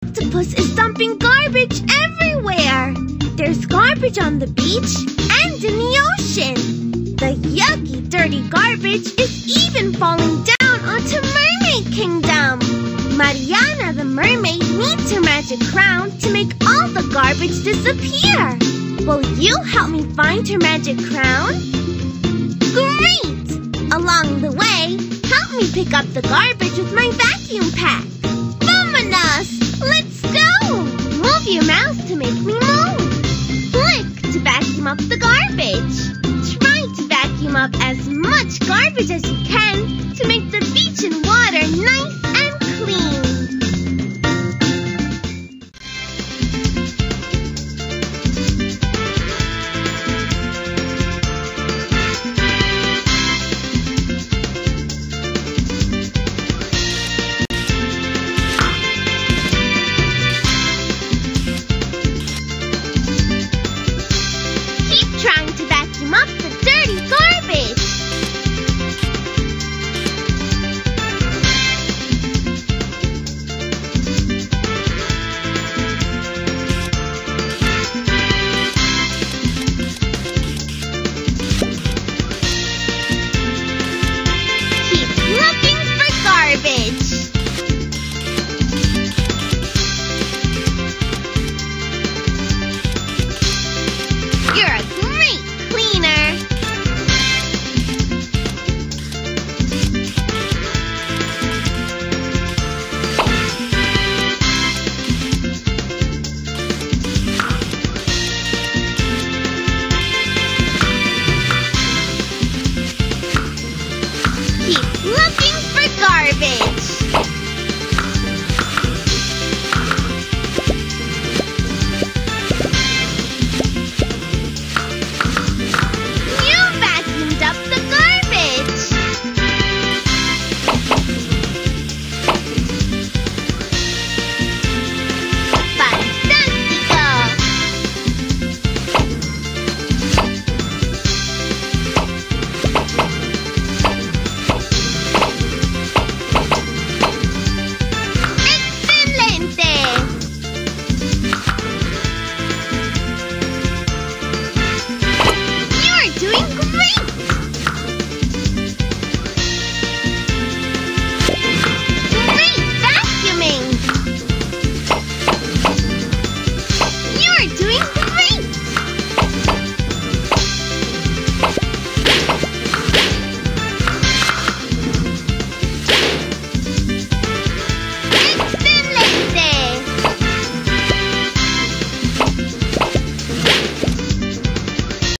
octopus is dumping garbage everywhere. There's garbage on the beach and in the ocean. The yucky, dirty garbage is even falling down onto Mermaid Kingdom. Mariana the mermaid needs her magic crown to make all the garbage disappear. Will you help me find her magic crown? Great! Along the way, help me pick up the garbage with my vacuum pack. Vamonos! Let's go! Move your mouse to make me move. Click to vacuum up the garbage. Try to vacuum up as much garbage as you